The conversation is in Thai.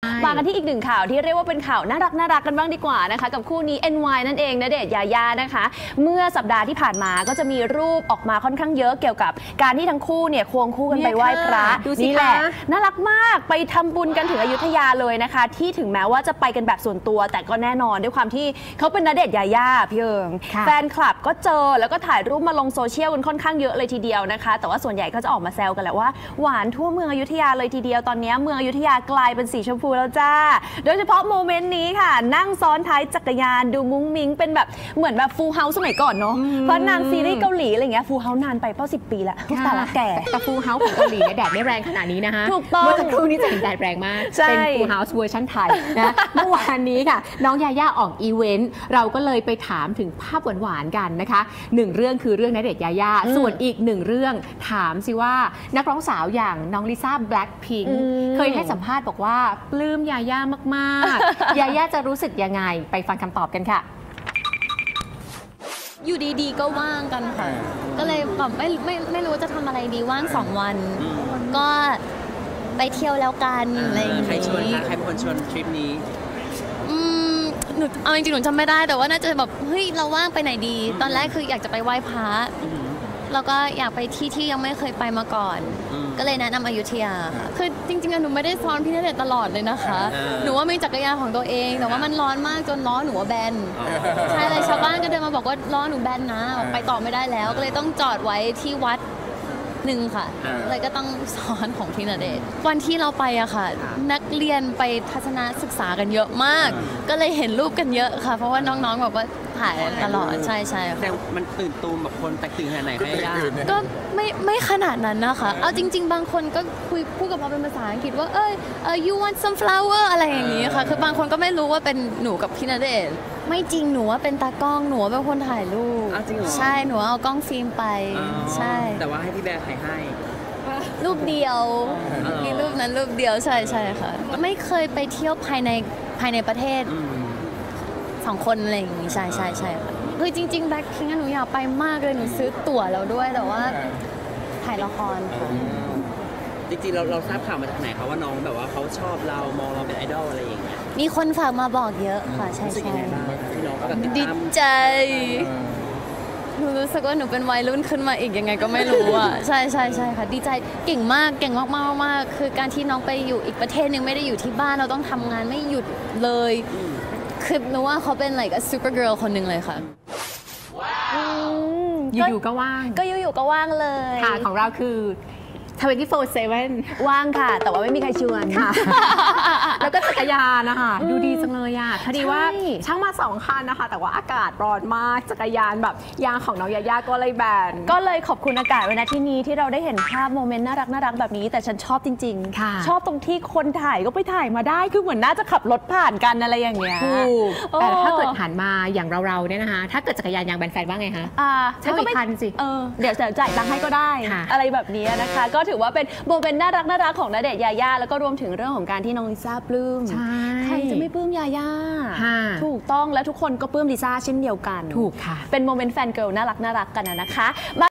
มากันที่อีกหนึ่งข่าวที่เรียกว่าเป็นข่าวน่ารักกันบ้างดีกว่านะคะกับคู่นี้ NY นั่นเองณเดชน์ยาย่านะคะเมื่อสัปดาห์ที่ผ่านมาก็จะมีรูปออกมาค่อนข้างเยอะเกี่ยวกับการที่ทั้งคู่เนี่ยควงคู่กันไปไหว้พระนี่แหละน่ารักมากไปทำบุญกันถึงอยุธยาเลยนะคะที่ถึงแม้ว่าจะไปกันแบบส่วนตัวแต่ก็แน่นอนด้วยความที่เขาเป็นณเดชน์ยาย่าพี่เอิงแฟนคลับก็เจอแล้วก็ถ่ายรูปมาลงโซเชียลกันค่อนข้างเยอะเลยทีเดียวนะคะแต่ว่าส่วนใหญ่ก็จะออกมาแซวกันแหละว่าหวานทั่วเมืองอยุธยาเลยทีเดียวตอนนี้เมืองอยุธยากลายเป็นสีชมพูแล้วจ้าโดยเฉพาะโมเมนต์นี้ค่ะนั่งซ้อนท้ายจักรยานดูมุ้งมิ้งเป็นแบบเหมือนแบบฟูลเฮาส์สมัยก่อนเนาะเพราะนางซีรีส์เกาหลีอะไรเงี้ยฟูลเฮาส์นานไปเพราะ10 ปีแล้วแต่ละแก่แต่ฟูลเฮาส์ของเกาหลีเนี่ยแดดไม่แรงขนาดนี้นะคะถูกต้องเมื่อสักครู่นี้จะเห็นแดดแรงมากเป็นฟูลเฮาส์เวอร์ชันไทยนะเมื่อวานนี้ค่ะน้องยาย่าออกอีเวนต์เราก็เลยไปถามถึงภาพหวานๆกันนะคะ1 เรื่องคือเรื่องณเดชน์ยาย่าส่วนอีก1 เรื่องถามสิว่านักร้องสาวอย่างน้องลิซ่าแบล็คพิงค์เคยให้สัมภาษณ์บอกว่าปลื้มยาย่ามากๆยาย่าจะรู้สึกยังไงไปฟังคำตอบกันค่ะอยู่ดีๆก็ว่างกันค่ะก็เลยแบบไม่รู้จะทำอะไรดีว่าง2 วันก็ไปเที่ยวแล้วกันอะไรอย่างนี้ใครชวนคะใครเป็นคนชวนทริปนี้หนูเอาจริงๆหนูจำไม่ได้แต่ว่าน่าจะแบบเฮ้ยเราว่างไปไหนดีตอนแรกคืออยากจะไปไหว้พระแล้วก็อยากไปที่ยังไม่เคยไปมาก่อนก็เลยแนะนำอยุธยาค่ะคือจริงๆหนูไม่ได้ซ้อนพี่ณเดชน์ตลอดเลยนะคะหนูว่ามีจักรยานของตัวเองแต่ว่ามันร้อนมากจนล้อหนูแบนใช่เลยชาวบ้านก็เดินมาบอกว่าล้อหนูแบนนะไปต่อไม่ได้แล้วก็เลยต้องจอดไว้ที่วัดหนึ่งค่ะเลยก็ต้องซ้อนของพี่ณเดชน์วันที่เราไปอะค่ะนักเรียนไปทัศนศึกษากันเยอะมากก็เลยเห็นรูปกันเยอะค่ะเพราะว่าน้องๆแบบว่าถ่ายตลอดใช่แต่มันตื่นตูมแบบคนแตกตื่นขนาดไหนให้ย่าก็ไม่ขนาดนั้นนะคะเอาจริงๆบางคนก็พูดกับเราเป็นภาษาอังกฤษว่าyou want some flower อะไรอย่างนี้ค่ะคือบางคนก็ไม่รู้ว่าเป็นหนูกับพี่ณเดชน์ไม่จริงหนูว่าเป็นตากล้องหนูเป็นคนถ่ายรูปใช่หนูเอากล้องฟิล์มไปใช่แต่ว่าให้พี่แบร์ถ่ายให้รูปเดียวมีรูปนั้นรูปเดียวใช่ค่ะไม่เคยไปเที่ยวภายในประเทศ2 คนอะไรอย่างนี้ใช่ค่ะคือจริงๆแบ็คพิงค์หนูอยากไปมากเลยหนูซื้อตั๋วแล้วด้วยแต่ว่าถ่ายละครค่ะจริงๆเราทราบข่าวมาจากไหนคะว่าน้องแบบว่าเขาชอบเรามองเราเป็นไอดอลอะไรอย่างเงี้ยมีคนฝากมาบอกเยอะค่ะใช่ที่น้องก็ดีใจหนูรู้สึกว่าหนูเป็นวัยรุ่นขึ้นมาอีกยังไงก็ไม่รู้อ่ะใช่ค่ะดีใจเก่งมากคือการที่น้องไปอยู่อีกประเทศนึงไม่ได้อยู่ที่บ้านเราต้องทำงานไม่หยุดเลยคือหนูว่าเขาเป็น like a super girl คนหนึ่งเลยค่ะอยู่ๆก็ว่างอยู่ๆก็ว่างเลยค่ะของเราคือ24/7 ว่างค่ะแต่ว่าไม่มีใครชวนค่ะแล้วก็จักรยานนะคะดูดีจังเลยอ่ะพอดีว่าช่างมา2 คันนะคะแต่ว่าอากาศร้อนมากจักรยานแบบยางของน้องยาย่าก็เลยแบนก็เลยขอบคุณอากาศไว้ณที่นี้ที่เราได้เห็นภาพโมเมนต์น่ารักแบบนี้แต่ฉันชอบจริงๆชอบตรงที่คนถ่ายก็ไปถ่ายมาได้คือเหมือนน่าจะขับรถผ่านกันอะไรอย่างเงี้ยแต่ถ้าเกิดหันมาอย่างเราเนี่ยนะคะถ้าเกิดจักรยานยางแบนแฟนว่าไงคะใช่ก็ไม่ทันสิเดี๋ยวจ่ายตังค์ให้ก็ได้อะไรแบบนี้นะคะก็ถือว่าเป็นโมเมนต์น่ารักของณเดชน์ยาย่าแล้วก็รวมถึงเรื่องของการที่น้องลิซ่าปลื้มใครจะไม่ปลื้มยาย่าถูกต้องและทุกคนก็ปลื้มลิซ่าเช่นเดียวกันถูกค่ะเป็นโมเมนต์แฟนเกิร์ลน่ารักกันนะคะ